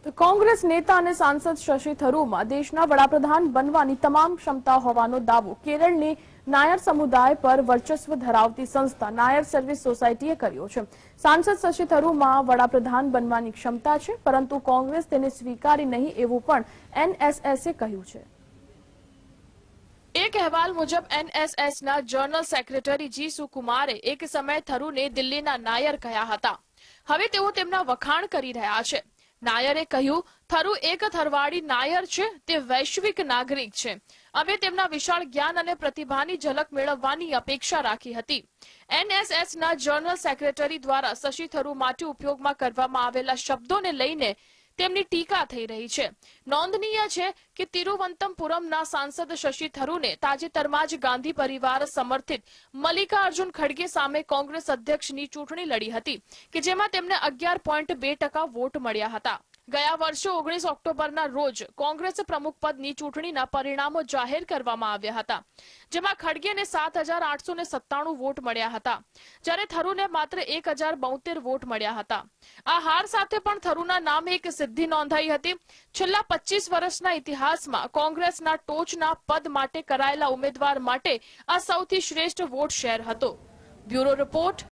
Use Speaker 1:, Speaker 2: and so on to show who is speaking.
Speaker 1: તો કોંગ્રેસ નેતા અને સાંસદ શશી થરૂરમાં દેશના વડાપ્રધાન બનવાની તમામ ક્ષમતા હોવાનો દાવો કેરળની નાયર સમુદાય પર વર્ચસ્વ ધરાવતી સંસ્થા નાયર સર્વિસ સોસાયટીએ કર્યો છે। સાંસદ શશી થરૂરમાં વડાપ્રધાન બનવાની ક્ષમતા છે, પરંતુ કોંગ્રેસ તેને સ્વીકારી નહીં એવું પણ એનએસએસે કહ્યું છે। એક અહેવાલ મુજબ એનએસએસના જનરલ સેક્રેટરી જીસુ કુમારે એક સમય થરૂને દિલ્હીના નાયર કહ્યા હતા। હવે તેઓ તેમના વખાણ કરી રહ્યા છે। નાયરે કહ્યું, થરૂ એક થરવાડી નાયર છે, તે વૈશ્વિક નાગરિક છે। અમે તેમના વિશાળ જ્ઞાન અને પ્રતિભાની ઝલક મેળવવાની અપેક્ષા રાખી હતી। એનએસએસના જનરલ સેક્રેટરી દ્વારા શશી થરૂ માટે ઉપયોગમાં કરવામાં આવેલા શબ્દોને લઈને તેમની ટીકા થઈ રહી છે। નોંધનીય છે કે તિરુવનંતપુરમના સાંસદ શશી થરૂને તાજેતરમાં જ ગાંધી પરિવાર સમર્થિત મલ્લિકાર્જુન ખડગે સામે કોંગ્રેસ અધ્યક્ષની ચૂંટણી લડી હતી કે જેમાં તેમને 11.2% વોટ મળ્યા હતા। ગયા વર્ષે 19 ઓક્ટોબરના રોજ કોંગ્રેસ પ્રમુખ પદની ચૂંટણીના પરિણામો જાહેર કરવામાં આવ્યા હતા, જેમાં ખડગેને 7,897 વોટ મળ્યા હતા, જ્યારે થરૂને માત્ર 1,072 વોટ મળ્યા હતા। આ હાર સાથે પણ થરૂના નામે એક સિદ્ધિ નોંધાઈ હતી। છેલ્લા 25 વર્ષના ઇતિહાસમાં કોંગ્રેસના ટોચના પદ માટે કરાયેલા ઉમેદવાર માટે આ સૌથી શ્રેષ્ઠ વોટ શેર હતો। Bureau report.